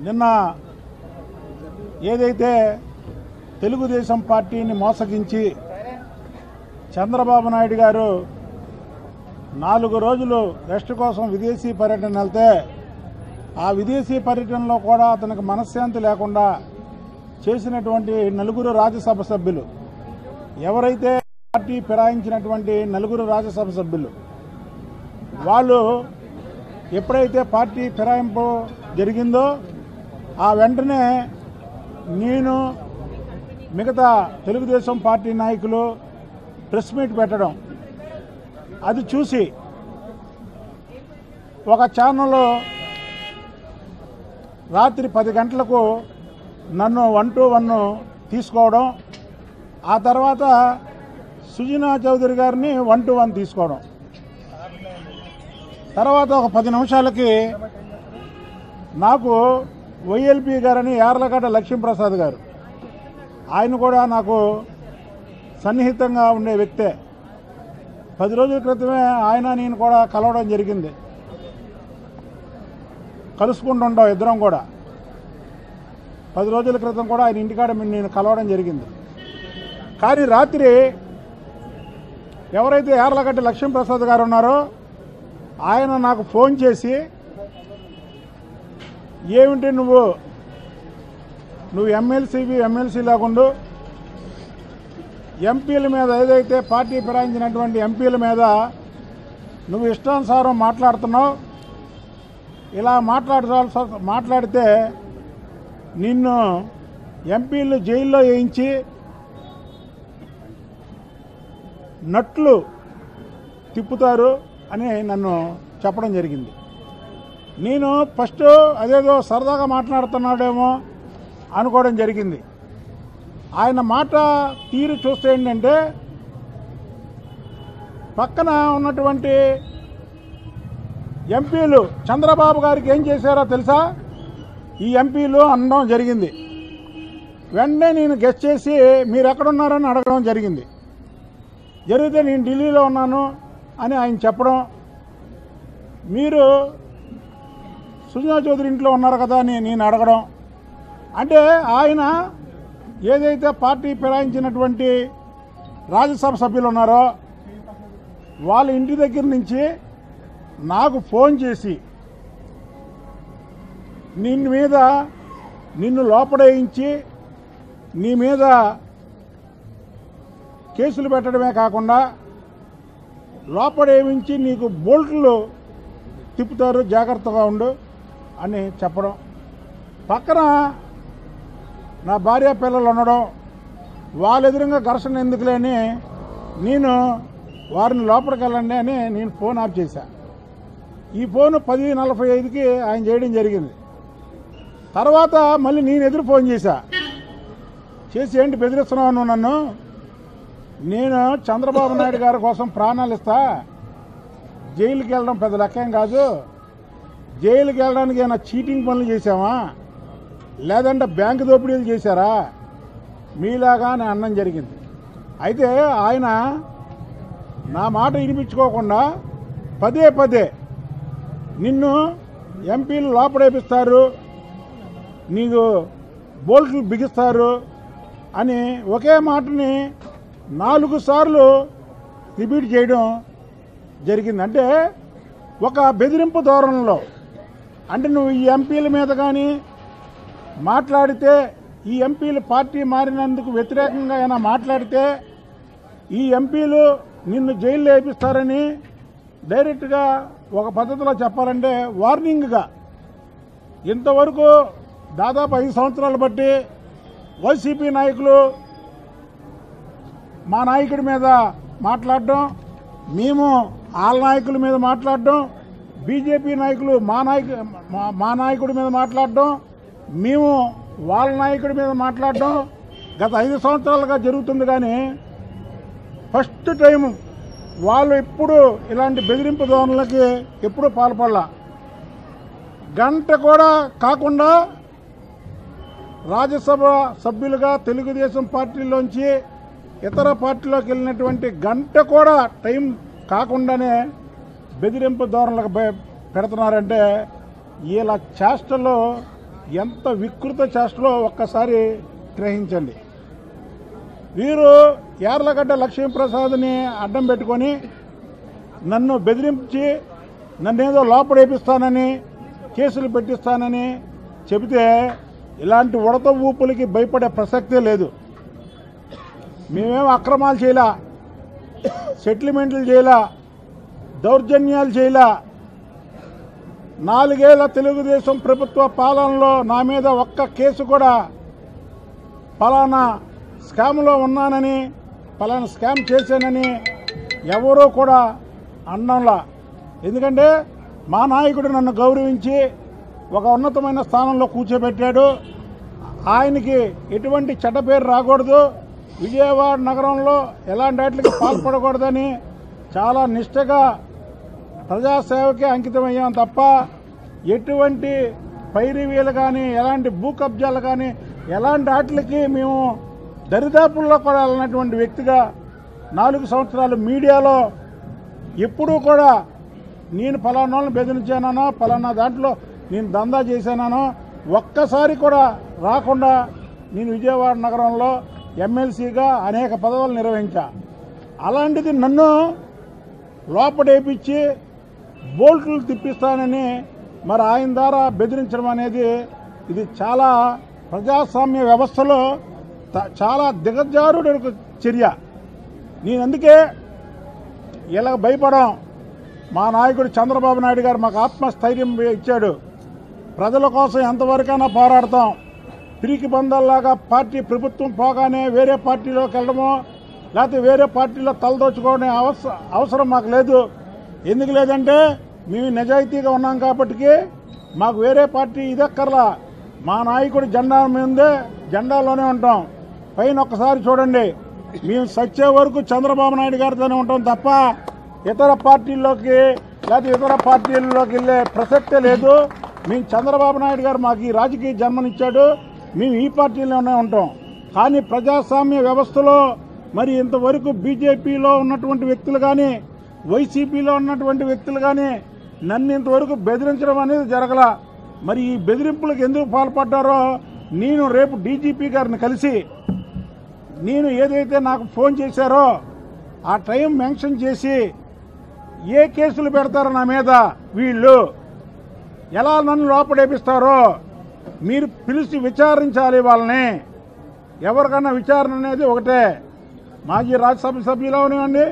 నిన్న ఏదైతే తెలుగుదేశం పార్టీని మోసగించి చంద్రబాబు నాయుడు గారు 4 రోజులు రెస్ట్ కోసం విదేశీ పర్యటన వెళ్తే ఆ విదేశీ పర్యటనలో కూడా అతనికి మనశ్శాంతి లేకుండా చేసినటువంటి 4 రాజ్యసభ సభ్యులు, ఎవరైతే పార్టీ ఫిరాయించినటువంటి 4 రాజ్యసభ సభ్యులు, వాళ్ళు ఎప్పుడైతే పార్టీ ఫిరాయింపు జరిగిందో ఆ వెంటనే నేను మిగతా తెలుగుదేశం పార్టీ నాయకులు ప్రెస్ మీట్ పెట్టడం, అది చూసి ఒక ఛానల్లో రాత్రి 10 గంటలకు నన్ను 1-to-1 తీసుకోవడం, ఆ తర్వాత సుజనా చౌదరి గారిని 1-to-1 తీసుకోవడం, తర్వాత ఒక 10 నిమిషాలకి నాకు వైఎల్పీ గారని యార్లగడ్డ లక్ష్మీప్రసాద్ గారు, ఆయన కూడా నాకు సన్నిహితంగా ఉండే వ్యక్తే. 10 రోజుల క్రితమే ఆయన నేను కూడా కలవడం జరిగింది, కలుసుకుంటుంటాం ఇద్దరం కూడా. 10 రోజుల క్రితం కూడా ఆయన ఇంటికాడ నేను కలవడం జరిగింది. కానీ రాత్రి ఎవరైతే యార్లగడ్డ లక్ష్మీప్రసాద్ గారు ఉన్నారో ఆయన నాకు ఫోన్ చేసి, ఏమిటి నువ్వు ఎమ్మెల్సీ లేకుండా ఎంపీల మీద, ఏదైతే పార్టీ ఫిరాయించినటువంటి ఎంపీల మీద నువ్వు ఇష్టానుసారం మాట్లాడుతున్నావు, ఇలా మాట్లాడితే నిన్ను ఎంపీలు జైల్లో వేయించి నట్లు తిప్పుతారు అని నన్ను చెప్పడం జరిగింది. నేను ఫస్ట్ అదేదో సరదాగా మాట్లాడుతున్నాడేమో అనుకోవడం జరిగింది. ఆయన మాట తీరు చూస్తే ఏంటంటే, పక్కన ఉన్నటువంటి ఎంపీలు చంద్రబాబు గారికి ఏం చేశారో తెలుసా ఈ ఎంపీలు అనడం జరిగింది. వెంటనే నేను గెస్ట్ చేసి మీరు ఎక్కడున్నారని అడగడం జరిగింది. జరిగితే నేను ఢిల్లీలో ఉన్నాను అని ఆయన చెప్పడం, మీరు సుజనా చౌదరి ఇంట్లో ఉన్నారు కదా అని నేను అడగడం, అంటే ఆయన ఏదైతే పార్టీ ఫిరాయించినటువంటి రాజ్యసభ సభ్యులు ఉన్నారో వాళ్ళ ఇంటి దగ్గర నుంచి నాకు ఫోన్ చేసి నిన్ను లోపడేయించి నీ మీద కేసులు పెట్టడమే కాకుండా లోపడేయించి నీకు బోల్ట్లు తిప్పుతారు, జాగ్రత్తగా ఉండు అని చెప్పడం, పక్కన నా భార్య పిల్లలు ఉండడం, వాళ్ళ ఎదురుగా ఘర్షణ ఎందుకులేని నేను వారిని లోపలికి వెళ్ళండి అని నేను ఫోన్ ఆఫ్ చేశా. ఈ ఫోను 10:45కి ఆయన చేయడం జరిగింది. తర్వాత మళ్ళీ నేను ఎదురు ఫోన్ చేసి ఏంటి బెదిరిస్తున్నావు నువ్వు నన్ను, నేను చంద్రబాబు నాయుడు గారి కోసం ప్రాణాలు ఇస్తా, జైలుకి వెళ్ళడం పెద్ద లెక్కేం కాదు, జైలుకి వెళ్ళడానికి ఏమైనా చీటింగ్ పనులు చేశామా లేదంటే బ్యాంకు దోపిడీలు చేశారా మీలాగా అని అనడం జరిగింది. అయితే ఆయన నా మాట వినిపించుకోకుండా పదే నిన్ను ఎంపీలు లోపడేపిస్తారు, నీకు బోల్ట్లు బిగిస్తారు అని ఒకే మాటని 4 సార్లు రిపీట్ చేయడం జరిగింది. అంటే ఒక బెదిరింపు ధోరణిలో, అంటే నువ్వు ఈ ఎంపీల మీద కానీ మాట్లాడితే, ఈ ఎంపీలు పార్టీ మారినందుకు వ్యతిరేకంగా అయినా మాట్లాడితే ఈ ఎంపీలు నిన్ను జైల్లో వేపిస్తారని డైరెక్ట్గా ఒక పద్ధతిలో చెప్పాలంటే వార్నింగ్గా, ఇంతవరకు దాదాపు 5 సంవత్సరాలు బట్టి వైసీపీ నాయకులు మా నాయకుడి మీద మాట్లాడడం, మేము వాళ్ళ నాయకుల మీద మాట్లాడడం, బీజేపీ నాయకులు మా నాయకుడి మీద మాట్లాడడం, మేము వాళ్ళ నాయకుడి మీద మాట్లాడడం గత 5 సంవత్సరాలుగా జరుగుతుంది. కానీ ఫస్ట్ టైం వాళ్ళు ఎప్పుడు ఇలాంటి బెదిరింపు ధోరణులకి ఎప్పుడూ పాల్పడలా. గంట కూడా కాకుండా రాజ్యసభ సభ్యులుగా తెలుగుదేశం పార్టీలోంచి ఇతర పార్టీలోకి వెళ్ళినటువంటి గంట కూడా టైం కాకుండానే బెదిరింపు ధోరణులకు పెడుతున్నారంటే వీళ్ళ చేష్టలో ఎంత వికృత చేష్టలో ఒక్కసారి గ్రహించండి. వీరు యార్లగడ్డ లక్ష్మీప్రసాద్ని అడ్డం పెట్టుకొని నన్ను బెదిరించి నన్నేదో లోపడేపిస్తానని కేసులు పెట్టిస్తానని చెబితే ఇలాంటి ఉడత ఊపులకి భయపడే ప్రసక్తే లేదు. మేమేం అక్రమాలు చేయలా, సెటిల్మెంట్లు చేయలా, దౌర్జన్యాలు చేయలా. 4 ఏళ్ల తెలుగుదేశం ప్రభుత్వ పాలనలో నా మీద ఒక్క కేసు కూడా పలానా స్కామ్లో ఉన్నానని, పలానా స్కామ్ చేశానని ఎవరూ కూడా అన్నంలా. ఎందుకంటే మా నాయకుడు నన్ను గౌరవించి ఒక ఉన్నతమైన స్థానంలో కూర్చోబెట్టాడు. ఆయనకి ఎటువంటి చెడ్డ పేరు రాకూడదు, విజయవాడ నగరంలో ఎలాంటి వాటికి పాల్పడకూడదని చాలా నిష్ఠగా ప్రజాసేవకే అంకితమయ్యాం తప్ప ఎటువంటి పైరివీలు కానీ, ఎలాంటి భూ కబ్జాలు కానీ, ఎలాంటి వాటికి మేము దరిదాపుల్లో కూడా వెళ్ళినటువంటి వ్యక్తిగా 4 సంవత్సరాలు మీడియాలో ఎప్పుడూ కూడా నేను ఫలానాలను బెదిరించానో, ఫలానా దాంట్లో నేను దందా చేశానో ఒక్కసారి కూడా రాకుండా నేను విజయవాడ నగరంలో ఎమ్మెల్సీగా అనేక పదవులు నిర్వహించా. అలాంటిది నన్ను లోపడేపించి బోల్ట్లు తిప్పిస్తానని మరి ఆయన ద్వారా బెదిరించడం అనేది ఇది చాలా ప్రజాస్వామ్య వ్యవస్థలో చాలా దిగజారుడు చర్య. నేను అందుకే ఇలా భయపడం. మా నాయకుడు చంద్రబాబు నాయుడు గారు మాకు ఆత్మస్థైర్యం ఇచ్చాడు. ప్రజల కోసం ఎంతవరకైనా పోరాడతాం. పిరికి బంధాల్లాగా పార్టీ ప్రభుత్వం పోగానే వేరే పార్టీలోకి వెళ్ళడమో లేకపోతే వేరే పార్టీలో తలదోచుకోవడం అవసరం మాకు లేదు. ఎందుకు లేదంటే మేము నిజాయితీగా ఉన్నాం కాబట్టి మాకు వేరే పార్టీ ఇదక్కర్లా. మా నాయకుడు జెండా మీదే జెండాలోనే ఉంటాం. పైన ఒక్కసారి చూడండి, మేము సచ్చే వరకు చంద్రబాబు నాయుడు గారితోనే ఉంటాం తప్ప ఇతర పార్టీల్లోకి లేకపోతే ఇతర పార్టీల్లోకి వెళ్ళే ప్రసక్తే లేదు. మేము చంద్రబాబు నాయుడు గారు మాకు ఈ రాజకీయ జన్మనిచ్చాడు, మేము ఈ పార్టీలోనే ఉంటాం. కానీ ప్రజాస్వామ్య వ్యవస్థలో మరి ఇంతవరకు బీజేపీలో ఉన్నటువంటి వ్యక్తులు కానీ, వైసీపీలో ఉన్నటువంటి వ్యక్తులు కానీ నన్ను ఇంతవరకు బెదిరించడం అనేది జరగల. మరి ఈ బెదిరింపులకు ఎందుకు పాల్పడ్డారో నేను రేపు డీజీపీ గారిని కలిసి నేను ఏదైతే నాకు ఫోన్ చేశారో ఆ టైం మెన్షన్ చేసి ఏ కేసులు పెడతారో నా మీద, వీళ్ళు ఎలా నన్ను లోపడేపిస్తారో మీరు పిలిచి విచారించాలి వాళ్ళని. ఎవరికన్నా విచారణ అనేది ఒకటే. మాజీ రాజ్యసభ సభ్యులు అవనివ్వండి,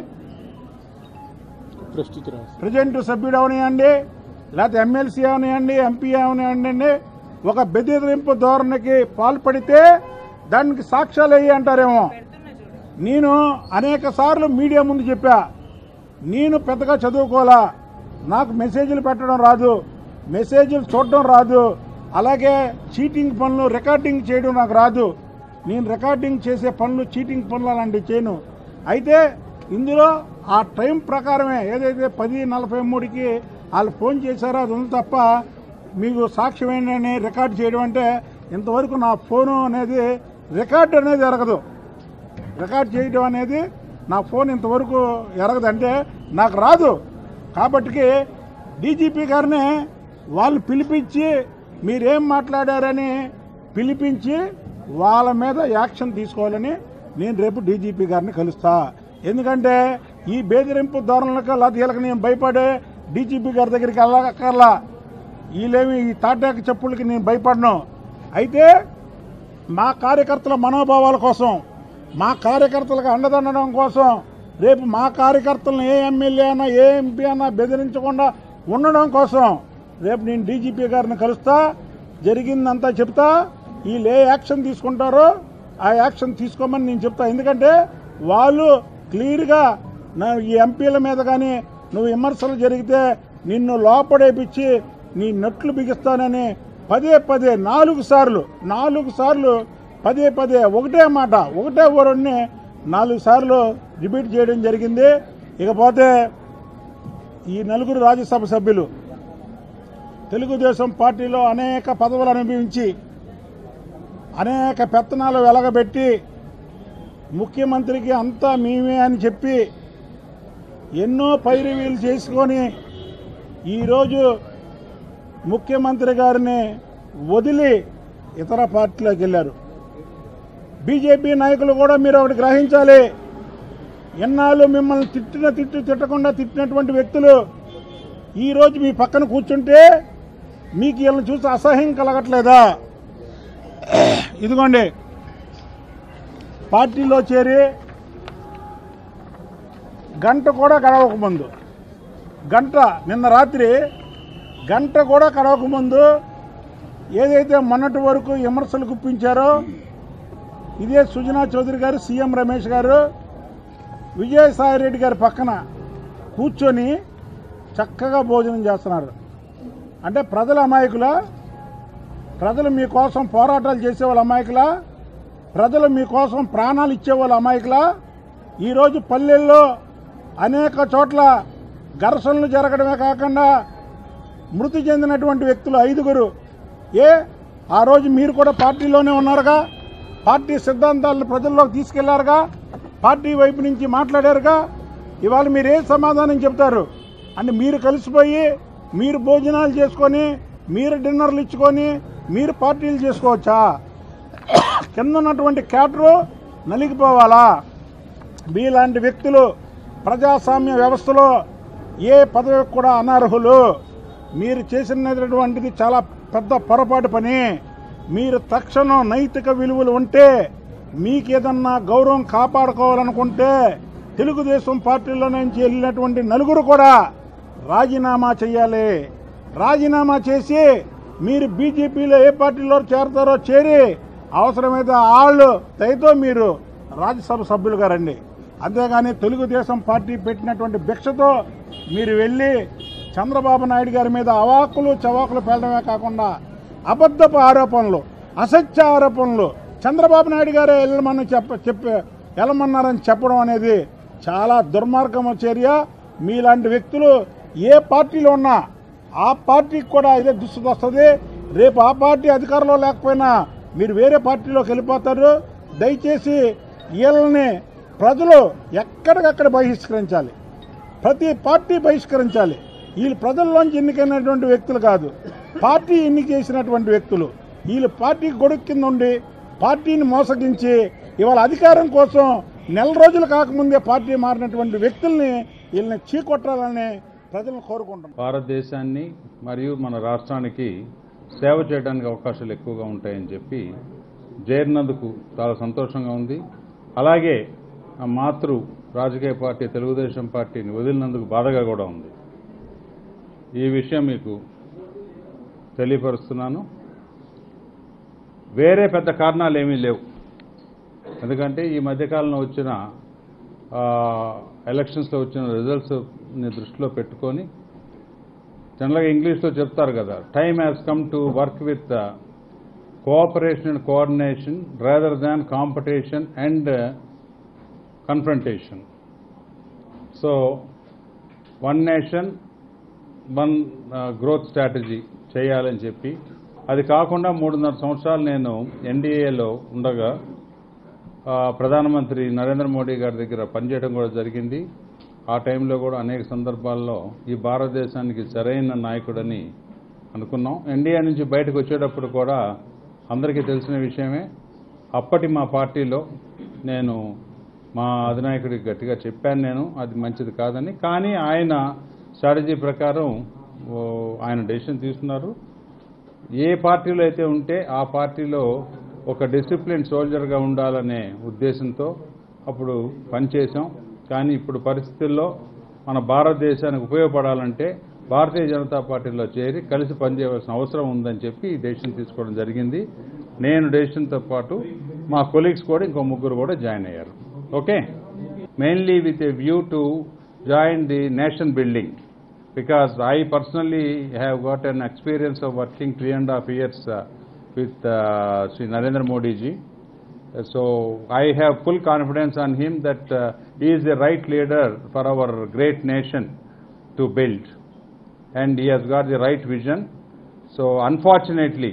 ప్రెసిడెంట్ సభ్యుడు అవనివ్వండి, లేకపోతే ఎమ్మెల్సీ అవనివ్వండి, ఎంపీ అవనివ్వండి, ఒక బెదిరింపు ధోరణికి పాల్పడితే దానికి సాక్ష్యాలు అయ్యి అంటారేమో. నేను అనేక సార్లు మీడియా ముందు చెప్పా, నేను పెద్దగా చదువుకోవాలా, నాకు మెసేజ్లు పెట్టడం రాదు, మెసేజ్లు చూడడం రాదు, అలాగే చీటింగ్ పనులు రికార్డింగ్ చేయడం నాకు రాదు. నేను రికార్డింగ్ చేసే పనులు చీటింగ్ పనులు అలాంటివి చేయను. అయితే ఇందులో ఆ టైం ప్రకారమే ఏదైతే 10:43కి వాళ్ళు ఫోన్ చేశారో అది ఉంది తప్ప మీకు సాక్ష్యం ఏంటని రికార్డు చేయడం అంటే ఇంతవరకు నా ఫోను అనేది రికార్డు అనేది ఎరగదు. రికార్డు చేయడం అనేది నా ఫోన్ ఇంతవరకు ఎరగదంటే నాకు రాదు. కాబట్టి డీజీపీ గారిని వాళ్ళు పిలిపించి మీరేం మాట్లాడారని పిలిపించి వాళ్ళ మీద యాక్షన్ తీసుకోవాలని నేను రేపు డీజీపీ గారిని కలుస్తా. ఎందుకంటే ఈ బెదిరింపు ధోరణులకు వీళ్ళకి నేను భయపడే డీజీపీ గారి దగ్గరికి వెళ్ళక్కర్లా. వీళ్ళేమి ఈ తాటాకు చెప్పులకి నేను భయపడను. అయితే మా కార్యకర్తల మనోభావాల కోసం, మా కార్యకర్తలకు అండదండడం కోసం రేపు మా కార్యకర్తలను ఏ ఎమ్మెల్యే అయినా ఏ ఎంపీ అయినా బెదిరించకుండా ఉండడం కోసం రేపు నేను డీజీపీ గారిని కలుస్తా, జరిగిందంతా చెప్తా. వీళ్ళు ఏ యాక్షన్ తీసుకుంటారో ఆ యాక్షన్ తీసుకోమని నేను చెప్తా. ఎందుకంటే వాళ్ళు క్లియర్గా ఈ ఎంపీల మీద కానీ నువ్వు విమర్శలు జరిగితే నిన్ను లోపడేపించి నీ నట్లు బిగిస్తానని పదే 4 సార్లు పదే ఒకటే మాట ఒకటే ఊరిని 4 సార్లు రిపీట్ చేయడం జరిగింది. ఇకపోతే ఈ 4 రాజ్యసభ సభ్యులు తెలుగుదేశం పార్టీలో అనేక పదవులు అనుభవించి అనేక పెత్తనాలు వెలగబెట్టి ముఖ్యమంత్రికి అంతా మేమే అని చెప్పి ఎన్నో పైరవీలు చేసుకొని ఈరోజు ముఖ్యమంత్రి గారిని వదిలి ఇతర పార్టీలోకి వెళ్ళారు. బీజేపీ నాయకులు కూడా మీరు ఒకటి గ్రహించాలి. ఎన్నాళ్ళు మిమ్మల్ని తిట్టకుండా తిట్టినటువంటి వ్యక్తులు ఈరోజు మీ పక్కన కూర్చుంటే మీకు వీళ్ళని చూసి అసహ్యం కలగట్లేదా? ఇదిగోండి, పార్టీలో చేరి గంట కూడా గడవకముందు, నిన్న రాత్రి గంట కూడా గడవకముందు ఏదైతే మొన్నటి వరకు విమర్శలు గుప్పించారో ఇదే సుజనా చౌదరి గారు, సీఎం రమేష్ గారు విజయసాయిరెడ్డి గారి పక్కన కూర్చొని చక్కగా భోజనం చేస్తున్నారు. అంటే ప్రజల అమాయకుల, ప్రజలు మీకోసం పోరాటాలు చేసేవాళ్ళ అమాయకుల, ప్రజలు మీకోసం ప్రాణాలు ఇచ్చేవాళ్ళ అమాయకుల. ఈరోజు పల్లెల్లో అనేక చోట్ల ఘర్షణలు జరగడమే కాకుండా మృతి చెందినటువంటి వ్యక్తులు 5గురు. ఆ రోజు మీరు కూడా పార్టీలోనే ఉన్నారుగా, పార్టీ సిద్ధాంతాలను ప్రజల్లోకి తీసుకెళ్లారుగా, పార్టీ వైపు నుంచి మాట్లాడారుగా. ఇవాళ మీరు ఏ సమాధానం చెప్తారు? అంటే మీరు కలిసిపోయి మీరు భోజనాలు చేసుకొని మీరు డిన్నర్లు ఇచ్చుకొని మీరు పార్టీలు చేసుకోవచ్చా? కింద ఉన్నటువంటి క్యాడరు నలిగిపోవాలా? మీలాంటి వ్యక్తులు ప్రజాస్వామ్య వ్యవస్థలో ఏ పదవికి కూడా అనర్హులు. మీరు చేసినటువంటిది చాలా పెద్ద పొరపాటు పని. మీరు తక్షణం నైతిక విలువలు ఉంటే, మీకు ఏదన్నా గౌరవం కాపాడుకోవాలనుకుంటే తెలుగుదేశం పార్టీలో నుంచి వెళ్ళినటువంటి నలుగురు కూడా రాజీనామా చేయాలి. రాజీనామా చేసి మీరు బీజేపీలో ఏ పార్టీలో చేరతారో చేరి అవసరమైతే వాళ్ళు దయతో మీరు రాజ్యసభ సభ్యులుగా రండి. అంతేగాని తెలుగుదేశం పార్టీ పెట్టినటువంటి భిక్షతో మీరు వెళ్ళి చంద్రబాబు నాయుడు గారి మీద అవాకులు చవాకులు పేలడమే కాకుండా అబద్ధపు ఆరోపణలు, అసత్య ఆరోపణలు, చంద్రబాబు నాయుడు గారే వెళ్ళమన్నారని చెప్పడం అనేది చాలా దుర్మార్గం చర్య. మీలాంటి వ్యక్తులు ఏ పార్టీలో ఉన్నా ఆ పార్టీకి కూడా ఇదే దుస్థితి వస్తుంది. రేపు ఆ పార్టీ అధికారంలో లేకపోయినా మీరు వేరే పార్టీలోకి వెళ్ళిపోతారు. దయచేసి వీళ్ళని ప్రజలు ఎక్కడికక్కడ బహిష్కరించాలి. ప్రతి పార్టీ బహిష్కరించాలి. వీళ్ళు ప్రజల్లోంచి ఎన్నికైనటువంటి వ్యక్తులు కాదు, పార్టీ ఎన్నిక చేసినటువంటి వ్యక్తులు. వీళ్ళు పార్టీ గొడుగు కింద ఉండి పార్టీని మోసగించి ఇవాళ అధికారం కోసం నెల రోజులు కాకముందే పార్టీ మారినటువంటి వ్యక్తుల్ని వీళ్ళని చీకొట్టాలని ప్రజలను కోరుకుంటున్నాం. భారతదేశాన్ని మరియు మన రాష్ట్రానికి సేవ చేయడానికి అవకాశాలు ఎక్కువగా ఉంటాయని చెప్పి చేరినందుకు చాలా సంతోషంగా ఉంది. అలాగే ఆ మాతృ రాజకీయ పార్టీ తెలుగుదేశం పార్టీని వదిలినందుకు బాధగా కూడా ఉంది. ఈ విషయం మీకు తెలియపరుస్తున్నాను. వేరే పెద్ద కారణాలు ఏమీ లేవు. ఎందుకంటే ఈ మధ్యకాలంలో వచ్చిన ఎలక్షన్స్లో వచ్చిన రిజల్ట్స్ని దృష్టిలో పెట్టుకొని, జనరల్గా ఇంగ్లీష్లో చెప్తారు కదా, time has come to work with cooperation and coordination rather than competition and confrontation. So one nation one growth strategy చేయాలని చెప్పి, అది కాకుండా 3.5 సంవత్సరాలు నేను ఎన్డీఏలో ఉండగా ప్రధానమంత్రి నరేంద్ర మోడీ గారి దగ్గర పనిచేయడం కూడా జరిగింది. ఆ టైంలో కూడా అనేక సందర్భాల్లో ఈ భారతదేశానికి సరైన నాయకుడని అనుకున్నాం. ఎన్డీఏ నుంచి బయటకు వచ్చేటప్పుడు కూడా అందరికీ తెలిసిన విషయమే. అప్పటి మా పార్టీలో నేను మా అధినాయకుడికి గట్టిగా చెప్పాను, నేను అది మంచిది కాదని. కానీ ఆయన స్ట్రాటజీ ప్రకారం ఆయన డెసిషన్ తీసుకున్నారు. ఏ పార్టీలో అయితే ఉంటే ఆ పార్టీలో ఒక డిసిప్లిన్ సోల్జర్గా ఉండాలనే ఉద్దేశంతో అప్పుడు పనిచేశాం. కానీ ఇప్పుడు పరిస్థితుల్లో మన భారతదేశానికి ఉపయోగపడాలంటే భారతీయ జనతా పార్టీలో చేరి కలిసి పనిచేయవలసిన అవసరం ఉందని చెప్పి ఈ డెసిషన్ తీసుకోవడం జరిగింది. నేను డెసిషన్తో పాటు మా కొలీగ్స్ కూడా ఇంకో 3 కూడా జాయిన్ అయ్యారు. Okay, mainly with a view to join the nation building, because I personally have got an experience of working 3.5 years with Sri Narendra Modi ji. So I have full confidence on him that he is the right leader for our great nation to build, and he has got the right vision. So unfortunately,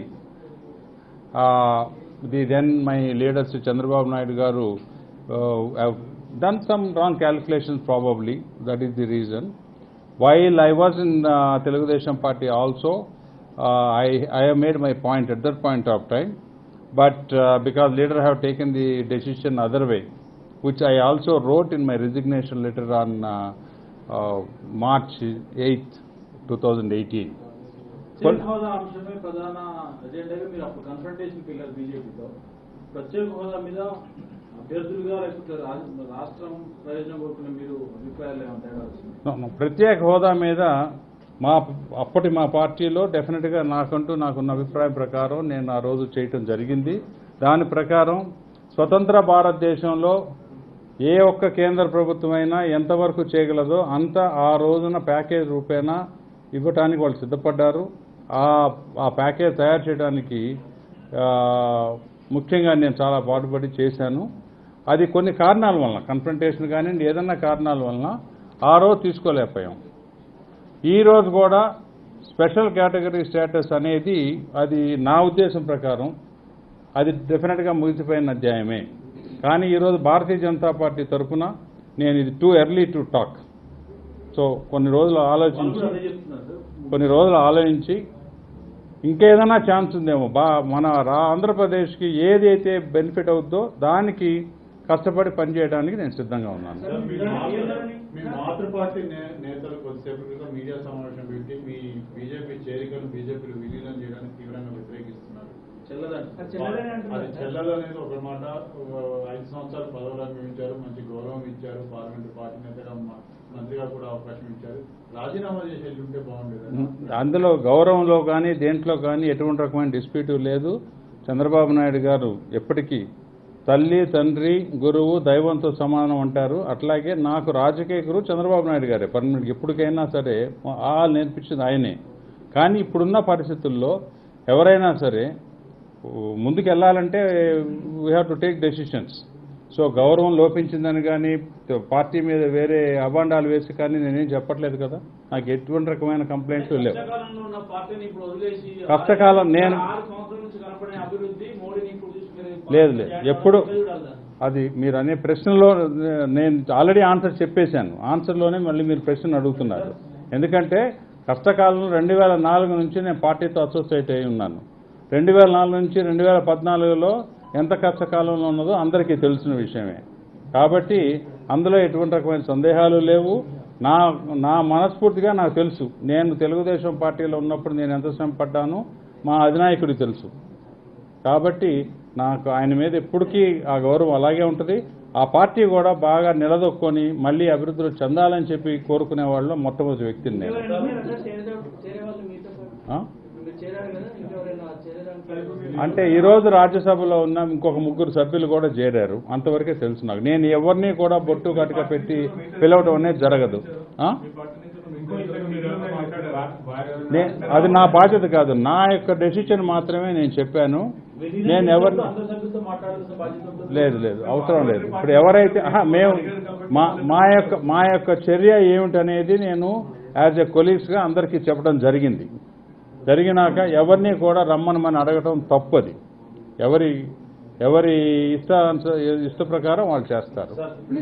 then my leader Sri Chandrababu Naidu garu have done some wrong calculations probably. That is the reason. While I was in Telugu Desam Party also, I have made my point at that point of time, but because later have taken the decision other way, which I also wrote in my resignation letter on March 8th, 2018. ప్రత్యేక హోదా అంశమే ప్రధాన ఎజెండాగా మీరు అప్పుడు confrontation పిల్లలు బీజేపీతో ప్రత్యేక హోదా మీద అభ్యర్థులుగా లేకపోతే రాష్ట్రం ప్రయోజనం కోరుకునే మీరు అభిప్రాయాలు ఏమైనా తేడా వచ్చింది? ప్రత్యేక హోదా మీద మా పార్టీలో డెఫినెట్గా నాకున్న అభిప్రాయం ప్రకారం నేను ఆ రోజు చేయటం జరిగింది. దాని ప్రకారం స్వతంత్ర భారతదేశంలో ఏ ఒక్క కేంద్ర ప్రభుత్వమైనా ఎంతవరకు చేయగలదో అంత ఆ రోజున ప్యాకేజ్ రూపేణా ఇవ్వటానికి వాళ్ళు సిద్ధపడ్డారు. ఆ ప్యాకేజ్ తయారు చేయడానికి ముఖ్యంగా నేను చాలా పాటుపడి చేశాను. అది కొన్ని కారణాల వలన, కన్ఫ్రంటేషన్ కానివ్వండి, ఏదన్నా కారణాల వలన ఆ రోజు తీసుకోలేకపోయాం. ఈ రోజు కూడా స్పెషల్ కేటగిరీ స్టేటస్ అనేది అది నా ఉద్దేశం ప్రకారం అది డెఫినెట్గా ముగిసిపోయిన అధ్యాయమే. కానీ ఈరోజు భారతీయ జనతా పార్టీ తరఫున నేను ఇది too early to talk. So కొన్ని రోజులు ఆలోచించి ఇంకేదైనా ఛాన్స్ ఉందేమో మన ఆంధ్రప్రదేశ్కి ఏదైతే బెనిఫిట్ అవుతుందో దానికి కష్టపడి పనిచేయడానికి నేను సిద్ధంగా ఉన్నాను. మీ మాతృ పార్టీ నేతలు కొద్దిసేపు క్రితం మీడియా సమావేశం పెట్టి మీ బీజేపీ చేరికను బీజేపీలో విలీనం చేయడానికి తీవ్రంగా వ్యతిరేకిస్తున్నారు. అది చెల్లదు అనేది ఒక మాట. 5 సంవత్సరాలు పదవులు అనుభవించారు, మంచి గౌరవం ఇచ్చారు, పార్లమెంటు పార్టీ నేతగా మంత్రిగా కూడా అవకాశం ఇచ్చారు. రాజీనామా చేసి ఉంటే బాగుండేది. అందులో గౌరవంలో కానీ దేంట్లో కానీ ఎటువంటి రకమైన డిస్ప్యూట్ లేదు. చంద్రబాబు నాయుడు గారు ఎప్పటికీ తల్లి, తండ్రి, గురువు, దైవంతో సమానం అంటారు. అట్లాగే నాకు రాజకీయ గురువు చంద్రబాబు నాయుడు గారే. పర్మనెంట్ ఎప్పటికైనా సరే నేర్పించింది ఆయనే. కానీ ఇప్పుడున్న పరిస్థితుల్లో ఎవరైనా సరే ముందుకు వెళ్ళాలంటే we have to take decisions. So గౌరవం లోపించిందని కానీ పార్టీ మీద వేరే అబాండాలు వేసి కానీ నేనేం చెప్పట్లేదు కదా. నాకు ఎటువంటి రకమైన కంప్లైంట్లు లేవు. కష్టకాలం నేను లేదు ఎప్పుడు అది మీరు అనే ప్రశ్నలో నేను ఆల్రెడీ ఆన్సర్ చెప్పేశాను. ఆన్సర్లోనే మళ్ళీ మీరు ప్రశ్న అడుగుతున్నారు. ఎందుకంటే కష్టకాలంలో 2004 నుంచి నేను పార్టీతో అసోసియేట్ అయి ఉన్నాను. 2004 నుంచి 2014లో ఎంత కష్టకాలంలో ఉన్నదో అందరికీ తెలిసిన విషయమే. కాబట్టి అందులో ఎటువంటి రకమైన సందేహాలు లేవు. నా మనస్ఫూర్తిగా నాకు తెలుసు. నేను తెలుగుదేశం పార్టీలో ఉన్నప్పుడు నేను ఎంత శ్రమ పడ్డానో మా అధినాయకుడికి తెలుసు. కాబట్టి నాకు ఆయన మీద ఎప్పటికీ ఆ గౌరవం అలాగే ఉంటుంది. ఆ పార్టీ కూడా బాగా నిలదొక్కొని మళ్ళీ అభివృద్ధిలో చెందాలని చెప్పి కోరుకునే వాళ్ళు మొట్టమొదటి వ్యక్తిని నేను. అంటే ఈరోజు రాజ్యసభలో ఉన్న ఇంకొక 3 సభ్యులు కూడా చేరారు. అంతవరకే తెలుసు నాకు. నేను ఎవరిని కూడా బొట్టు కటక పెట్టి పిలవడం అనేది జరగదు. అది నా బాధ్యత కాదు. నా యొక్క డెసిషన్ మాత్రమే నేను చెప్పాను. నేను ఎవరు లేదు అవసరం లేదు. ఇప్పుడు ఎవరైతే మేము మా యొక్క చర్య ఏమిటనేది నేను యాజ్ ఎ కొలీగ్స్గా అందరికీ చెప్పడం జరిగినాక ఎవరిని కూడా రమ్మనమని అడగటం తప్పది. ఎవరి ఇష్ట ప్రకారం వాళ్ళు చేస్తారు.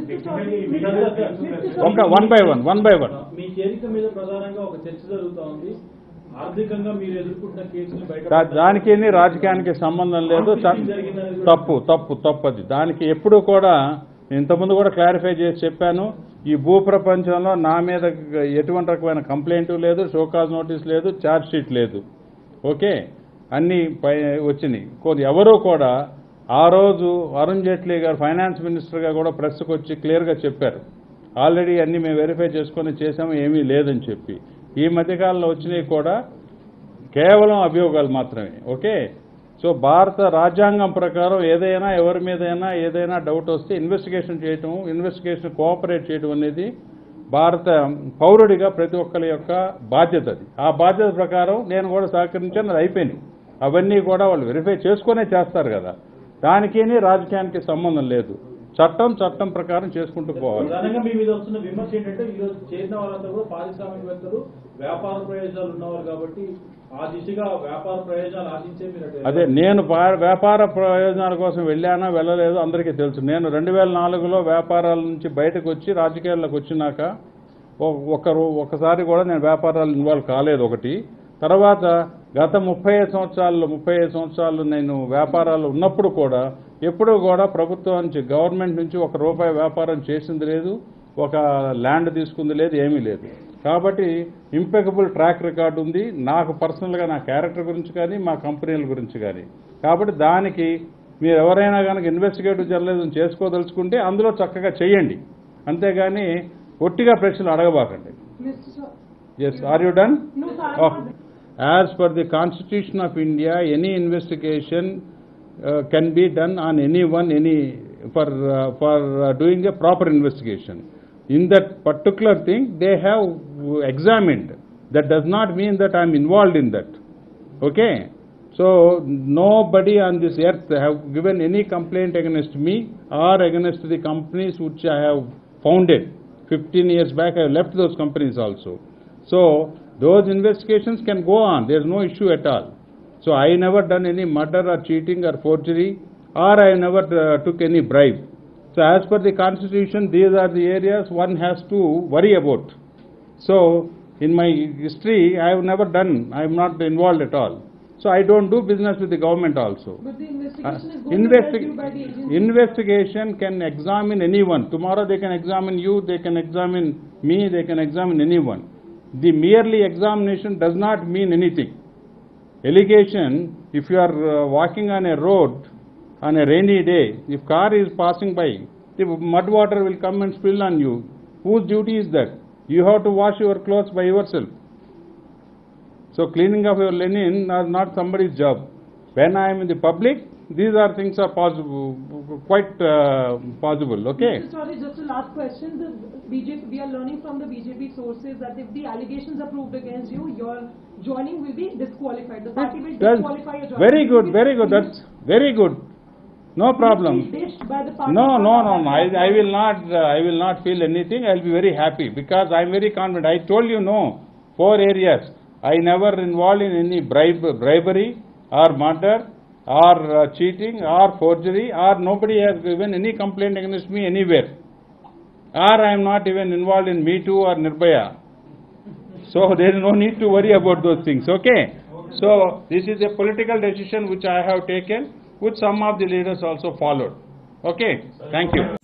One by one. మీ చేరిక మీద ప్రధానంగా ఒక చర్చ జరుగుతూ ఉంది. ఆర్థికంగా మీరు ఎదుర్కొంటున్న కేసులు దానికి రాజకీయానికి సంబంధం లేదు. తప్పది. దానికి ఎప్పుడు కూడా ఇంతకుముందు కూడా క్లారిఫై చేసి చెప్పాను. ఈ భూప్రపంచంలో నా మీద ఎటువంటి రకమైన కంప్లైంట్ లేదు, షోకాజ్ నోటీస్ లేదు, ఛార్జ్ షీట్ లేదు. ఓకే, అన్నీ వచ్చినాయి. ఎవరూ కూడా ఆ రోజు అరుణ్ జైట్లీ గారు ఫైనాన్స్ మినిస్టర్గా కూడా ప్రెస్కి వచ్చి క్లియర్గా చెప్పారు. ఆల్రెడీ అన్నీ మేము వెరిఫై చేసుకొని చేసాము, ఏమీ లేదని చెప్పి. ఈ మధ్యకాలంలో వచ్చినవి కూడా కేవలం అభియోగాలు మాత్రమే. ఓకే, సో భారత రాజ్యాంగం ప్రకారం ఏదైనా ఎవరి మీదైనా ఏదైనా డౌట్ వస్తే ఇన్వెస్టిగేషన్ చేయటం, ఇన్వెస్టిగేషన్ కోఆపరేట్ చేయడం అనేది భారత పౌరుడిగా ప్రతి ఒక్కరి యొక్క బాధ్యత. అది ఆ బాధ్యత ప్రకారం నేను కూడా సహకరించాను. అది అయిపోయినాయి. అవన్నీ కూడా వాళ్ళు వెరిఫై చేసుకునే చేస్తారు కదా. దానికి రాజకీయానికి సంబంధం లేదు. చట్టం ప్రకారం చేసుకుంటూ పోవాలి. ప్రధానంగా మీ మీద వస్తున్న విమర్శ ఏంటంటే ఈరోజు చేరిన వాళ్ళంతా కూడా పారిశ్రామికవేత్తలు, వ్యాపార ప్రయోజనాలు ఉన్నవారు కాబట్టి ఆ దిశగా వ్యాపార ప్రయోజనాలు ఆశించే మీరు అదే నేను వ్యాపార ప్రయోజనాల కోసం వెళ్ళానా వెళ్ళలేదు అందరికీ తెలుసు. నేను 2004లో వ్యాపారాల నుంచి బయటకు వచ్చి రాజకీయాల్లోకి వచ్చినాక ఒక్కసారి కూడా నేను వ్యాపారాలు ఇన్వాల్వ్ కాలేదు. ఒకటి తర్వాత గత 35 సంవత్సరాలు నేను వ్యాపారాలు ఉన్నప్పుడు కూడా ఎప్పుడూ కూడా ప్రభుత్వం నుంచి గవర్నమెంట్ నుంచి ₹1 వ్యాపారం చేసింది లేదు, ఒక ల్యాండ్ తీసుకుంది లేదు, ఏమీ లేదు. కాబట్టి ఇంపెకబుల్ ట్రాక్ రికార్డు ఉంది నాకు పర్సనల్గా, నా క్యారెక్టర్ గురించి కానీ మా కంపెనీల గురించి కానీ. కాబట్టి దానికి మీరు ఎవరైనా కనుక ఇన్వెస్టిగేటివ్ జర్నలిజం చేసుకోదలుచుకుంటే అందులో చక్కగా చేయండి, అంతేగాని ఒట్టిగా ప్రశ్నలు అడగబాకండి. Yes, are you done? As per the Constitution of India, any investigation can be done on anyone, for doing a proper investigation. In that particular thing, they have examined. That does not mean that I am involved in that. Okay? So, nobody on this earth have given any complaint against me or against the companies which I have founded. 15 years back, I have left those companies also. So, those investigations can go on. There is no issue at all. So I never done any murder or cheating or forgery, or I never took any bribe. So as per the Constitution, these are the areas one has to worry about. So in my history, I have never done, I am not involved at all. So I don't do business with the government also. But the investigation is going to be by the agency. Investigation can examine anyone. Tomorrow they can examine you, they can examine me, they can examine anyone. The merely examination does not mean anything. Allegation, if you are walking on a road on a rainy day, if car is passing by, the mud water will come and spill on you. Whose duty is that? You have to wash your clothes by yourself. So cleaning of your linen is not somebody's job. When I am in the public, these are things are possible, quite possible. Okay. Sorry, just a last question. The BJP, we are learning from the BJP sources that if the allegations are proved against you, your joining will be disqualified. The party will disqualify your joining. Very good, very good. That's very good. No problem. By the party. No. I will not feel anything. I will be very happy because I am very confident. I told you 4 areas. I never involved in any bribery or murder or cheating or forgery, or nobody has given any complaint against me anywhere, or I am not even involved in Me Too or Nirbhaya. So there is no need to worry about those things. Okay? So this is a political decision which I have taken, which some of the leaders also followed. Okay? Thank you.